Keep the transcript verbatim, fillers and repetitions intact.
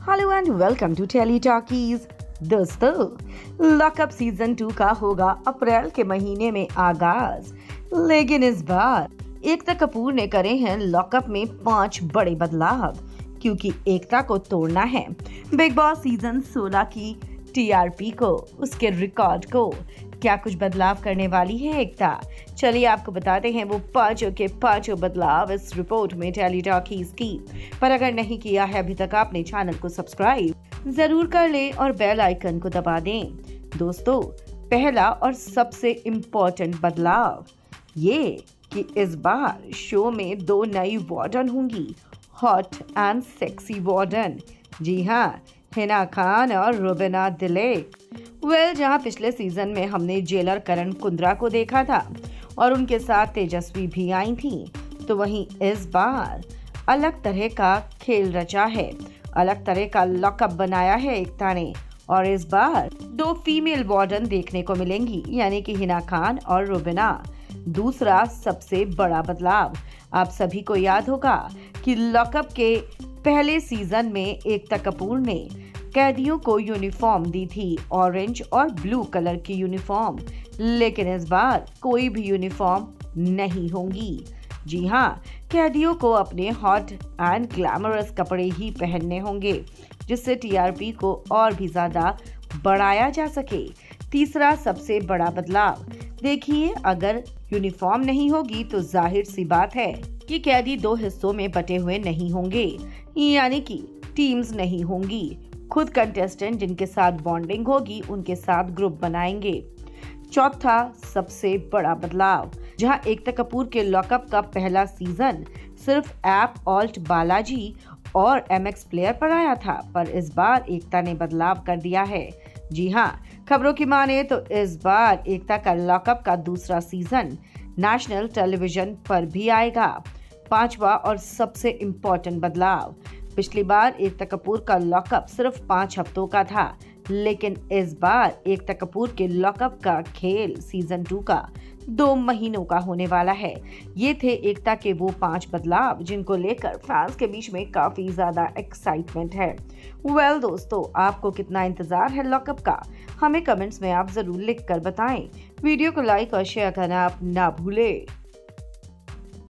Hello and welcome to tele talkies. दोस्तों, lockup season two का होगा अप्रैल के महीने में आगाज, लेकिन इस बार एकता कपूर ने करे हैं लॉकअप में पांच बड़े बदलाव, क्योंकि एकता को तोड़ना है बिग बॉस सीजन सोलह की टीआरपी को, उसके रिकॉर्ड को। क्या कुछ बदलाव करने वाली है एकता? चलिए आपको बताते हैं वो पांचों के पांचों बदलाव इस रिपोर्ट में टेली टॉकीज की। पर अगर नहीं किया है अभी तक आपने चैनल को सब्सक्राइब जरूर कर ले और बेल आइकन को दबा दें। दोस्तों, पहला और सबसे इम्पोर्टेंट बदलाव ये कि इस बार शो में दो नई वार्डन होंगी, हॉट एंड सेक्सी वार्डन। जी हाँ, हिना खान और रुबीना दिलेक। वेल well, जहां पिछले सीजन में हमने जेलर करण कुंद्रा को देखा था और उनके साथ तेजस्वी भी आई थी, तो वहीं इस बार अलग तरह का खेल रचा है, अलग तरह का लॉकअप बनाया है एकता ने। और इस बार दो फीमेल वार्डन देखने को मिलेंगी, यानी कि हिना खान और रुबीना। दूसरा सबसे बड़ा बदलाव, आप सभी को याद होगा कि लॉकअप के पहले सीजन में एकता कपूर ने कैदियों को यूनिफॉर्म दी थी, ऑरेंज और ब्लू कलर की यूनिफॉर्म, लेकिन इस बार कोई भी यूनिफॉर्म नहीं होंगी। जी हाँ, कैदियों को अपने हॉट एंड ग्लैमरस कपड़े ही पहनने होंगे, जिससे टीआरपी को और भी ज्यादा बढ़ाया जा सके। तीसरा सबसे बड़ा बदलाव, देखिए, अगर यूनिफॉर्म नहीं होगी तो जाहिर सी बात है कि कैदी दो हिस्सों में बटे हुए नहीं होंगे, यानी कि टीम्स नहीं होंगी। खुद कंटेस्टेंट जिनके साथ बॉन्डिंग होगी उनके साथ ग्रुप बनाएंगे। चौथा सबसे बड़ा बदलाव, जहां एकता कपूर के लॉकअप का पहला सीजन सिर्फ ऐप ऑल्ट बालाजी और एमएक्स प्लेयर पर आया था, पर इस बार एकता ने बदलाव कर दिया है। जी हाँ, खबरों की माने तो इस बार एकता का लॉकअप का दूसरा सीजन नेशनल टेलीविजन पर भी आएगा। पांचवा और सबसे इम्पोर्टेंट बदलाव, पिछली बार एकता कपूर का लॉकअप सिर्फ पाँच हफ्तों का था, लेकिन इस बार एकता कपूर के लॉकअप का खेल सीजन टू का दो महीनों का होने वाला है। ये थे एकता के वो पांच बदलाव जिनको लेकर फैंस के बीच में काफी ज्यादा एक्साइटमेंट है। वेल well, दोस्तों, आपको कितना इंतजार है लॉकअप का, हमें कमेंट्स में आप जरूर लिख कर बताएं। वीडियो को लाइक और शेयर करना आप ना भूलें।